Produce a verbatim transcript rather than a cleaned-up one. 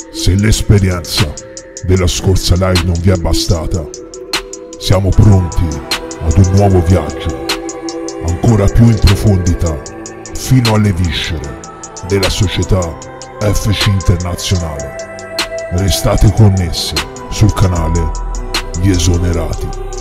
Se l'esperienza della scorsa live non vi è bastata, siamo pronti ad un nuovo viaggio, ancora più in profondità, fino alle viscere della società F C Internazionale. Restate connessi sul canale Gli Esonerati.